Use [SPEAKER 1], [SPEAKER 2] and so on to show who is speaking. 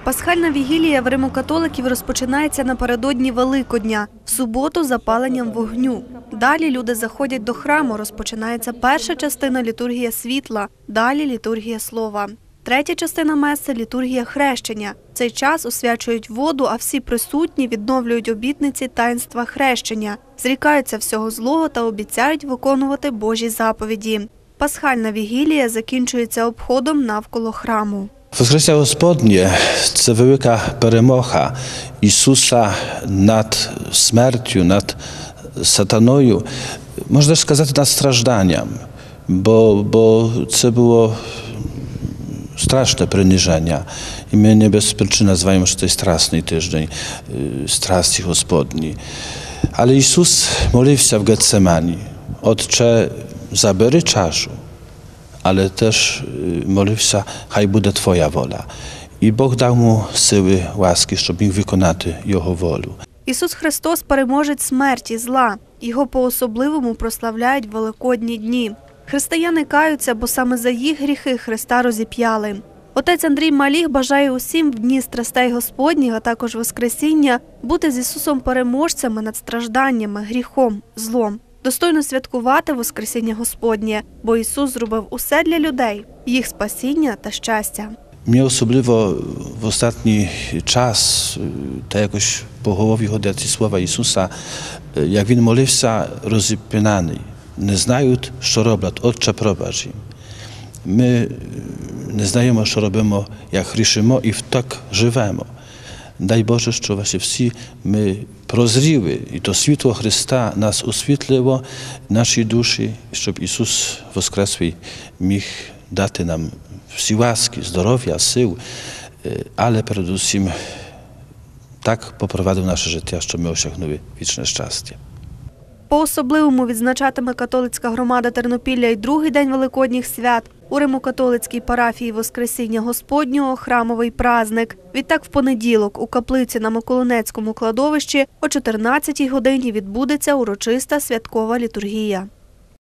[SPEAKER 1] Пасхальна вігілія в римо-католиків розпочинається напередодні Великодня, в суботу – запаленням вогню. Далі люди заходять до храму, розпочинається перша частина – літургія світла, далі – літургія слова. Третя частина меси – літургія хрещення. В цей час освячують воду, а всі присутні відновлюють обітниці таїнства хрещення, зрікаються всього злого та обіцяють виконувати Божі заповіді. Пасхальна вігілія закінчується обходом навколо храму.
[SPEAKER 2] Воскресіння Господнє – це велика перемога Ісуса над смертю, над сатаною, можна сказати, над стражданням, бо це було straszne przyniżenia. I my nie bez przyczyny nazywamy, że to jest straszny tydzień, strasti Gospodni. Ale Jezus modlił się w Getsemani. Otcze, zabierz czaszu, ale też modlił się, haj będzie Twoja wola. I Bóg dał mu siły, łaski, żeby mógł wykonać Jego wolę.
[SPEAKER 1] Ісус Христос – переможець смерті, зла. Його по-особливому прославляють в Великодні дні. Християни каються, бо саме за їх гріхи Христа розіп'яли. Отець Андрій Маліх бажає усім в дні страстей Господніх, а також Воскресіння, бути з Ісусом переможцями над стражданнями, гріхом, злом. Достойно святкувати Воскресіння Господнє, бо Ісус зробив усе для людей – їх спасіння та щастя.
[SPEAKER 2] Mnie osobliwo w ostatni czas, tak jakoś po głowie chodzą słowa Jezusa, jak Він молився розіп'яний, не знають, що роблять, Отче, пробач їм. Ми не знаємо, що робимо, як грішимо, і так живемо. Дай Боже, що właśnie всі ми прозріли, і то світло Христа нас освітлило, наші душі, щоб Ісус Воскреслий міг дати нам всі łaski, здоров'я, сил, але передусім так попровадив наше життя, щоб ми осягнули вічне щастя.
[SPEAKER 1] По-особливому відзначатиме католицька громада Тернопілля й другий день Великодніх свят. У Римо-католицькій парафії Воскресіння Господнього – храмовий праздник. Відтак в понеділок у каплиці на Миколинецькому кладовищі о 14-й годині відбудеться урочиста святкова літургія.